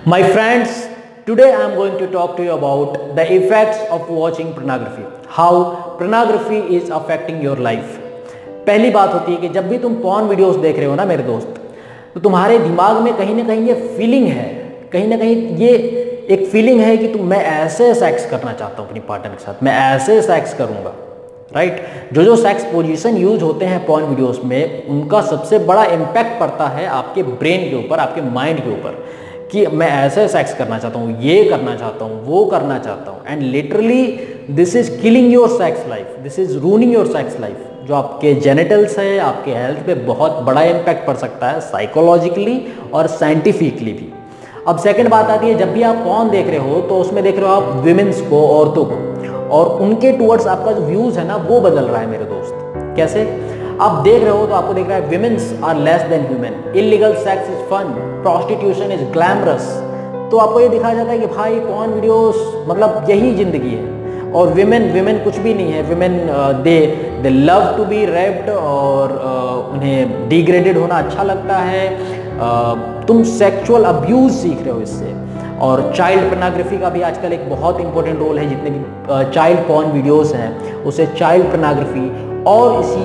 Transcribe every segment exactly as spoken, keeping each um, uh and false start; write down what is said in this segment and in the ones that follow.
My friends, today I am going to talk to you about the effects of watching pornography. How pornography is affecting your life. पहली बात होती है कि जब भी तुम पॉर्न वीडियोस देख रहे हो ना मेरे दोस्त, तो तुम्हारे दिमाग में कहीं ना कहीं ये फीलिंग है, कहीं ना कहीं ये एक फीलिंग है कि तुम मैं ऐसे सेक्स करना चाहता हूँ अपनी पार्टनर के साथ, मैं ऐसे सेक्स करूँगा, राइट right? जो जो सेक्स पोजीशन यूज होते हैं पॉर्न वीडियोस में, उनका सबसे बड़ा इम्पैक्ट पड़ता है आपके ब्रेन के ऊपर, आपके माइंड के ऊपर, कि मैं ऐसे सेक्स करना चाहता हूँ, ये करना चाहता हूँ, वो करना चाहता हूँ। And literally this is killing your sex life, this is ruining your sex life. जो आपके जेनिटल्स है, आपके हेल्थ पे बहुत बड़ा इम्पैक्ट पड़ सकता है, साइकोलॉजिकली और साइंटिफिकली भी। अब सेकंड बात आती है, जब भी आप पॉर्न देख रहे हो तो उसमें देख रहे हो आप विमेंस को, औरतों को, और उनके टुवर्ड्स आपका जो व्यूज है ना वो बदल रहा है मेरे दोस्त। कैसे? आप देख रहे हो तो आपको देख रहा है women's are less than human, illegal sex is fun, prostitution is glamorous. तो आपको ये दिखाया जाता है कि भाई पॉर्न वीडियोस मतलब यही जिंदगी है, और विमेन विमेन कुछ भी नहीं है। Women they they love to be raped, और uh, उन्हें डिग्रेडेड होना अच्छा लगता है। uh, तुम सेक्सुअल अब्यूज सीख रहे हो इससे। और चाइल्ड पोर्नोग्राफी का भी आजकल एक बहुत इंपॉर्टेंट रोल है। जितने भी चाइल्ड पॉर्न वीडियोस हैं उसे चाइल्ड पोर्नोग्राफी, और इसी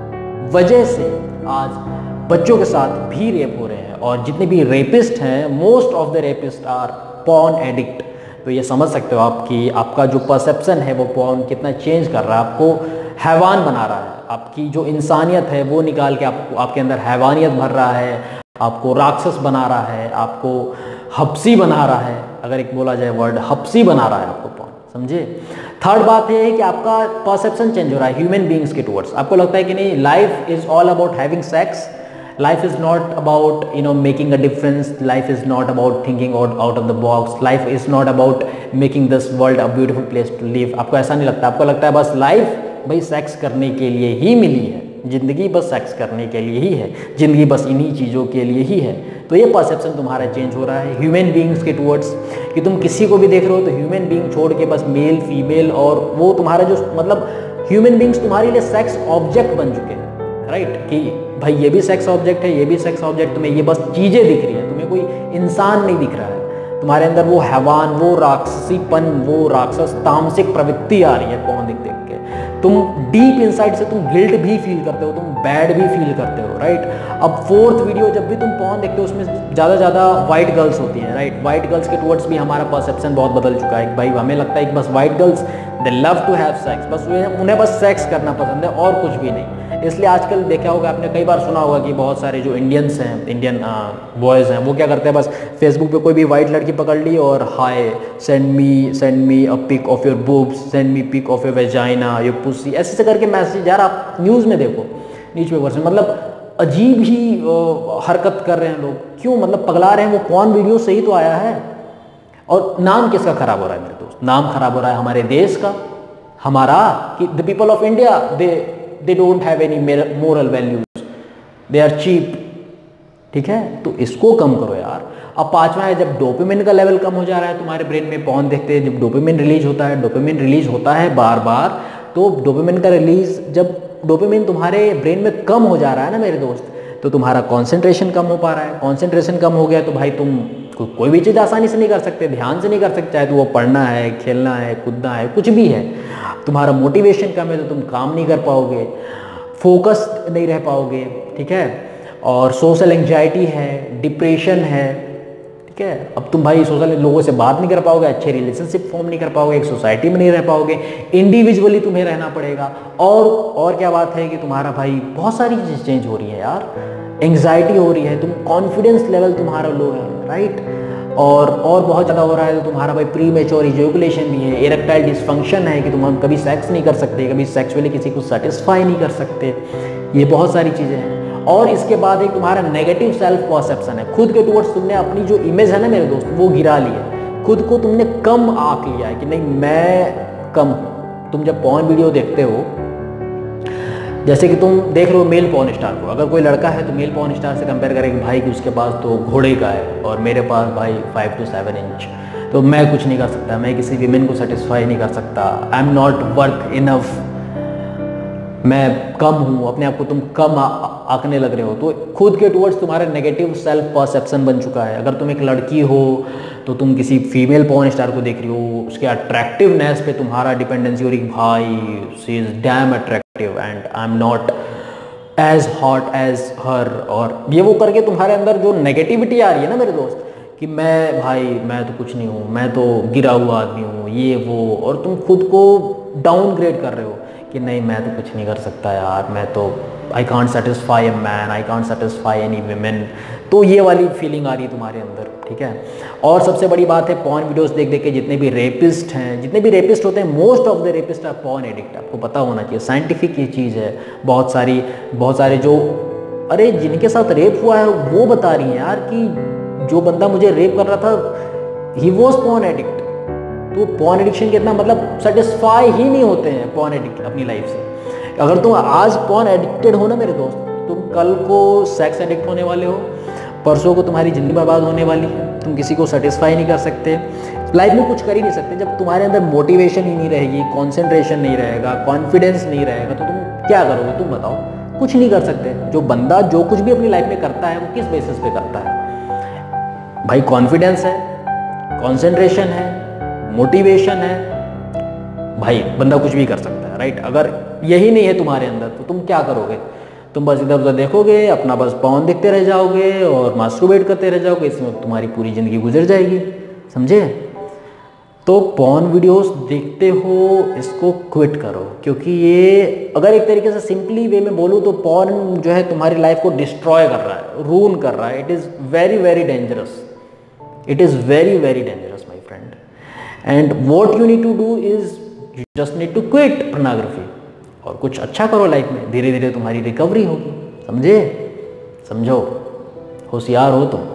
वजह से आज बच्चों के साथ भी रेप हो रहे हैं। और जितने भी रेपिस्ट हैं, most of the rapist are porn addict. तो ये समझ सकते हो आप कि आपका जो परसेप्शन है वो पॉर्न कितना चेंज कर रहा है, आपको हैवान बना रहा है। आपकी जो इंसानियत है वो निकाल के आपको, आपके अंदर हैवानियत भर रहा है, आपको राक्षस बना रहा है, आपको हब्सी बना रहा है। अगर एक बोला जाए वर्ड, हब्सी बना रहा है आपको पॉर्न, समझे। थर्ड बात है कि आपका परसेप्शन चेंज हो रहा है ह्यूमन बीइंग्स के टुवर्ड्स। आपको लगता है कि नहीं, life is all about having sex, life is not about you know making a difference, life is not about thinking out out of the box, life is not about making this world a beautiful place to live. आपको ऐसा नहीं लगता, आपको लगता है बस life भाई sex करने के लिए ही मिली है, जिंदगी बस सेक्स करने के लिए ही है, जिंदगी बस इन्हीं चीज़ों के लिए ही है। तो ये परसेप्शन तुम्हारा चेंज हो रहा है ह्यूमन बीइंग्स के टुवर्ड्स, कि तुम किसी को भी देख रहे हो तो ह्यूमन बीइंग छोड़ के बस मेल फीमेल, और वो तुम्हारा जो मतलब ह्यूमन बीइंग्स तुम्हारे लिए सेक्स ऑब्जेक्ट बन चुके हैं, राइट। कि भाई ये भी सेक्स ऑब्जेक्ट है, ये भी सेक्स ऑब्जेक्ट, तुम्हें ये बस चीज़ें दिख रही है, तुम्हें कोई इंसान नहीं दिख रहा है। तुम्हारे अंदर वो हैवान, वो राक्षसीपन, वो राक्षस तामसिक प्रवृत्ति आ रही है पॉर्न देख देख के। तुम डीप इनसाइड से तुम गिल्ट भी फील करते हो, तुम बैड भी फील करते हो, राइट। अब फोर्थ वीडियो जब भी तुम पॉर्न देखते हो उसमें ज़्यादा ज़्यादा वाइट गर्ल्स होती हैं, राइट। वाइट गर्ल्स के टुवर्ड्स भी हमारा परसेप्शन बहुत बदल चुका है। भाई हमें लगता है कि बस white girls they love to have sex, बस उन्हें बस सेक्स करना पसंद है और कुछ भी नहीं। इसलिए आजकल देखा होगा, आपने कई बार सुना होगा कि बहुत सारे जो इंडियंस हैं, इंडियन बॉयज़ हैं, वो क्या करते हैं, बस फेसबुक पे कोई भी वाइट लड़की पकड़ ली और hi send me send me a pic of your boobs, send me pic of your vagina, your pussy, ऐसे ऐसे करके मैसेज। यार आप न्यूज़ में देखो, न्यूज पेपर्स में, मतलब अजीब ही हरकत कर रहे हैं लोग। क्यों? मतलब पगला रहे हैं। वो पॉर्न वीडियो से ही तो आया है। और नाम किसका खराब हो रहा है मेरे दोस्त? नाम खराब हो रहा है हमारे देश का, हमारा, कि the people of India they they don't have any moral values, they are cheap. ठीक है, तो इसको कम करो यार। अब पांचवा है, जब डोपामिन का लेवल कम हो जा रहा है तुम्हारे ब्रेन में पॉर्न देखते हैं, जब डोपामिन रिलीज होता है, डोपामिन रिलीज होता है बार बार, तो डोपामिन का रिलीज, जब डोपामिन तुम्हारे ब्रेन में कम हो जा रहा है ना मेरे दोस्त, तो तुम्हारा कंसंट्रेशन कम हो पा रहा है। कंसंट्रेशन कम हो गया तो भाई तुम को, कोई भी चीज़ आसानी से नहीं कर सकते, ध्यान से नहीं कर सकते, चाहे तो वो पढ़ना है, खेलना है, कूदना है, कुछ भी है। तुम्हारा मोटिवेशन कम है तो तुम काम नहीं कर पाओगे, फोकस नहीं रह पाओगे, ठीक है। और सोशल एंजाइटी है, डिप्रेशन है, ठीक है। अब तुम भाई सोशल लोगों से बात नहीं कर पाओगे, अच्छे रिलेशनशिप फॉर्म नहीं कर पाओगे, एक सोसाइटी में नहीं रह पाओगे, इंडिविजुअली तुम्हें रहना पड़ेगा। और और क्या बात है कि तुम्हारा भाई बहुत सारी चीज़ चेंज हो रही है यार, एंग्जाइटी हो रही है, तुम कॉन्फिडेंस लेवल तुम्हारा लो है, राइट। और और बहुत ज़्यादा हो रहा है तो तुम्हारा भाई प्री मैच्योर इजैकुलेशन भी है, इरेक्टाइल डिसफंक्शन है कि तुम कभी सेक्स नहीं कर सकते, कभी सेक्सुअली किसी को सेटिस्फाई नहीं कर सकते। ये बहुत सारी चीज़ें हैं। और इसके बाद एक तुम्हारा नेगेटिव सेल्फ परसेप्शन है, खुद के टुवर्ड्स तुमने अपनी जो इमेज है ना मेरे दोस्त, वो गिरा ली है, खुद को तुमने कम आंक लिया है कि नहीं मैं कम हूँ। तुम जब पॉर्न वीडियो देखते हो, जैसे कि तुम देख रहे हो मेल पॉर्न स्टार को, अगर कोई लड़का है तो मेल पॉर्न स्टार से कंपेयर करें कि भाई कि उसके पास तो घोड़े का है और मेरे पास भाई फाइव टू सेवन इंच, तो मैं कुछ नहीं कर सकता, मैं किसी वीमेन को सेटिस्फाई नहीं कर सकता, I am not worth enough. मैं कम हूँ, अपने आप को तुम कम आ, आंकने लग रहे हो, तो खुद के टुवर्ड्स तुम्हारा नेगेटिव सेल्फ परसेप्शन बन चुका है। अगर तुम एक लड़की हो तो तुम किसी फीमेल पॉर्न स्टार को देख रही हो, उसके अट्रैक्टिवनेस पे तुम्हारा डिपेंडेंसी हो रही, भाई she is damn attractive and I am not as hot as her, और ये वो करके तुम्हारे अंदर जो नेगेटिविटी आ रही है ना मेरे दोस्त, कि मैं भाई मैं तो कुछ नहीं हूँ, मैं तो गिरा हुआ आदमी हूँ, ये वो, और तुम खुद को डाउनग्रेड कर रहे हो कि नहीं मैं तो कुछ नहीं कर सकता यार, मैं तो I can't satisfy a man, I can't satisfy any women. तो ये वाली फीलिंग आ रही है तुम्हारे अंदर, ठीक है। और सबसे बड़ी बात है, पॉर्न वीडियोस देख देख के जितने भी रेपिस्ट हैं, जितने भी रेपिस्ट होते हैं, most of the rapist are porn addict. आपको पता होना चाहिए, साइंटिफिक ये चीज़ है। बहुत सारी बहुत सारे जो अरे जिनके साथ रेप हुआ है वो बता रही हैं यार कि जो बंदा मुझे रेप कर रहा था ही वॉज पॉर्न एडिक्ट। तो पॉर्न एडिक्शन के इतना मतलब सेटिस्फाई ही नहीं होते हैं पॉर्न एडिक्ट अपनी लाइफ से। अगर तुम आज पॉर्न एडिक्टेड हो ना मेरे दोस्त, तुम कल को सेक्स एडिक्ट होने वाले हो, परसों को तुम्हारी ज़िंदगी बर्बाद होने वाली है। तुम किसी को सेटिस्फाई नहीं कर सकते, लाइफ में कुछ कर ही नहीं सकते। जब तुम्हारे अंदर मोटिवेशन ही नहीं रहेगी, कॉन्सेंट्रेशन नहीं रहेगा, कॉन्फिडेंस नहीं रहेगा, तो तुम क्या करोगे? तुम बताओ, कुछ नहीं कर सकते। जो बंदा जो कुछ भी अपनी लाइफ में करता है वो किस बेसिस पे करता है भाई? कॉन्फिडेंस है, कॉन्सेंट्रेशन है, मोटिवेशन है, भाई बंदा कुछ भी कर सकता है, राइट। अगर यही नहीं है तुम्हारे अंदर तो तुम क्या करोगे? तुम बस इधर उधर देखोगे, अपना बस पॉर्न देखते रह जाओगे और मास्टरबेट करते रह जाओगे, इसमें तुम्हारी पूरी ज़िंदगी गुजर जाएगी, समझे? तो पॉर्न वीडियोस देखते हो, इसको क्विट करो, क्योंकि ये अगर एक तरीके से सिंपली वे में बोलूँ तो पॉर्न जो है तुम्हारी लाइफ को डिस्ट्रॉय कर रहा है, रून कर रहा है। It is very very dangerous, it is very very dangerous my friend. And what you need to do is you just need to quit pornography और कुछ अच्छा करो लाइफ में, धीरे धीरे तुम्हारी रिकवरी होगी, समझे? समझो, होशियार हो तुम।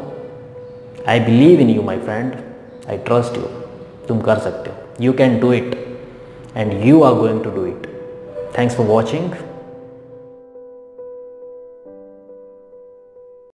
I believe in you my friend, I trust you, तुम कर सकते हो, you can do it and you are going to do it. Thanks for watching.